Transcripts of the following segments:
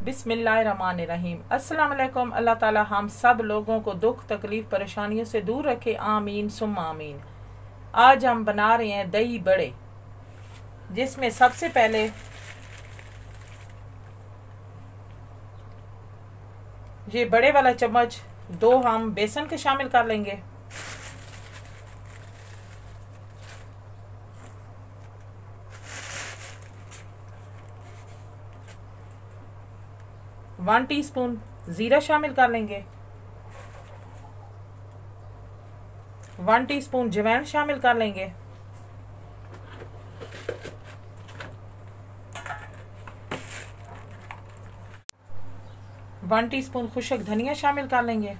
बिस्मिल्लाहिर्रहमानिर्रहीम। अस्सलाम वालेकुम। अल्लाह ताला हम सब लोगों को दुख तकलीफ परेशानियों से दूर रखे, आमीन सुम्मा आमीन। आज हम बना रहे हैं दही बड़े, जिसमें सबसे पहले ये बड़े वाला चम्मच 2 हम बेसन के शामिल कर लेंगे। वन टीस्पून जीरा शामिल कर लेंगे। 1 टीस्पून जवैन शामिल कर लेंगे। 1 टीस्पून खुशक धनिया शामिल कर लेंगे।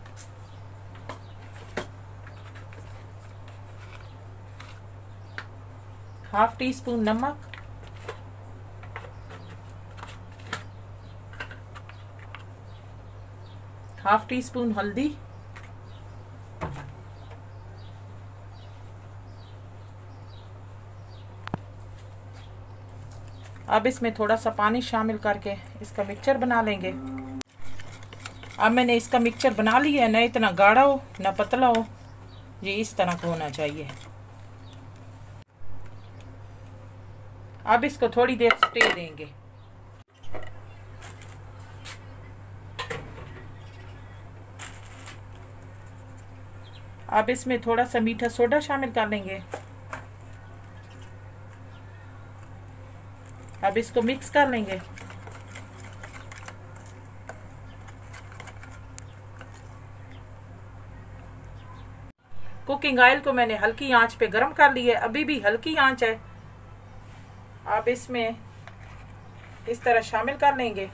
हाफ टीस्पून नमक, हाफ टीस्पून हल्दी, अब इसमें थोड़ा सा पानी शामिल करके इसका मिक्सचर बना लेंगे। अब मैंने इसका मिक्सचर बना लिया है, ना इतना गाढ़ा हो ना पतला हो, ये इस तरह का होना चाहिए। अब इसको थोड़ी देर स्टे देंगे। अब इसमें थोड़ा सा मीठा सोडा शामिल कर लेंगे। अब इसको मिक्स कर लेंगे। कुकिंग ऑयल को मैंने हल्की आंच पे गरम कर लिया है, अभी भी हल्की आंच है। अब इसमें इस तरह शामिल कर लेंगे।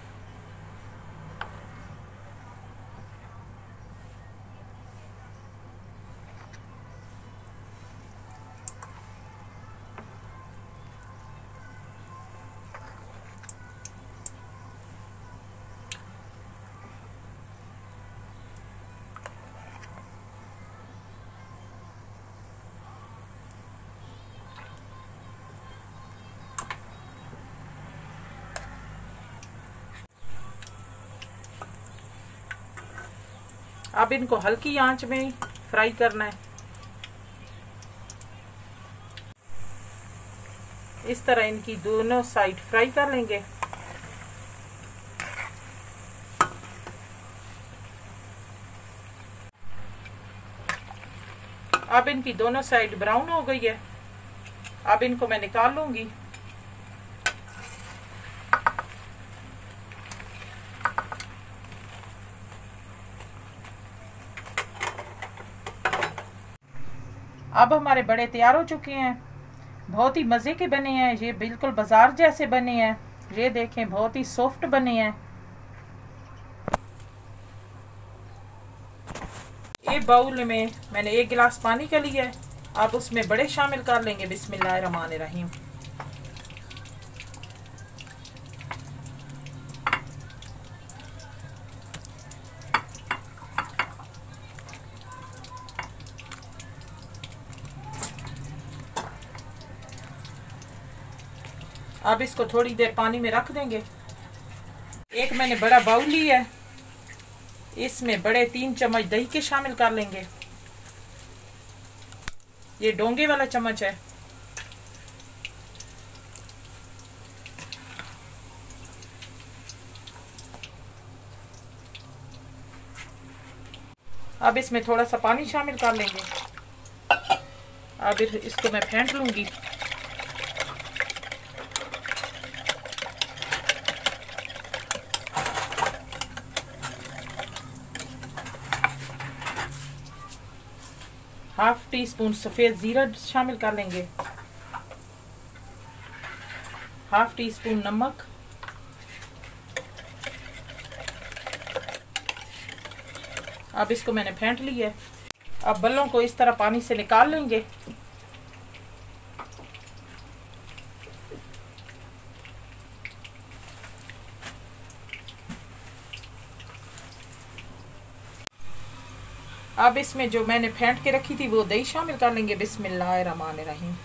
अब इनको हल्की आंच में फ्राई करना है। इस तरह इनकी दोनों साइड फ्राई कर लेंगे। अब इनकी दोनों साइड ब्राउन हो गई है, अब इनको मैं निकाल लूंगी। अब हमारे बड़े तैयार हो चुके हैं, बहुत ही मज़े के बने हैं। ये बिल्कुल बाजार जैसे बने हैं, ये देखें बहुत ही सॉफ्ट बने हैं। एक बाउल में मैंने 1 गिलास पानी का लिया है, अब उसमें बड़े शामिल कर लेंगे। बिस्मिल्लाहिर्रहमानिर्रहीम। अब इसको थोड़ी देर पानी में रख देंगे। एक मैंने बड़ा बाउल लिया है, इसमें बड़े 3 चम्मच दही के शामिल कर लेंगे। ये डोंगे वाला चम्मच है। अब इसमें थोड़ा सा पानी शामिल कर लेंगे। अब इसको मैं फेंट लूंगी। हाफ टी स्पून सफ़ेद ज़ीरा शामिल कर लेंगे। हाफ टी स्पून नमक, अब इसको मैंने फेंट लिया है। अब बल्लों को इस तरह पानी से निकाल लेंगे। अब इसमें जो मैंने फेंट के रखी थी वो दही शामिल कर लेंगे। बिस्मिल्लाहिर्रहमानिर्रहीम।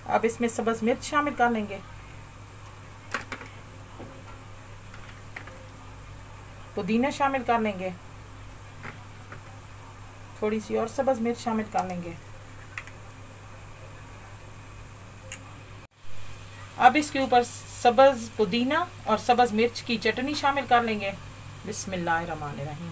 अब इसमें सब्ज़ मिर्च शामिल कर लेंगे, पुदीना शामिल कर लेंगे, थोड़ी सी और सब्ज़ मिर्च शामिल कर लेंगे। अब इसके ऊपर सब्ज़ पुदीना और सब्ज़ मिर्च की चटनी शामिल कर लेंगे। बिस्मिल्लाहिर्रहमानिर्रहीम।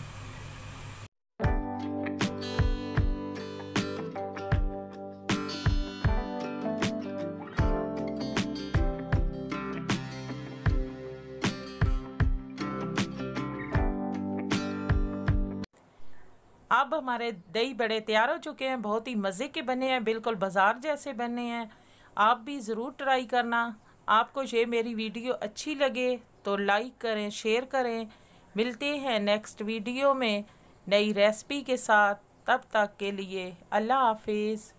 अब हमारे दही बड़े तैयार हो चुके हैं, बहुत ही मज़े के बने हैं, बिल्कुल बाज़ार जैसे बने हैं। आप भी ज़रूर ट्राई करना। आपको ये मेरी वीडियो अच्छी लगे तो लाइक करें, शेयर करें। मिलते हैं नेक्स्ट वीडियो में नई रेसिपी के साथ। तब तक के लिए अल्लाह हाफिज़।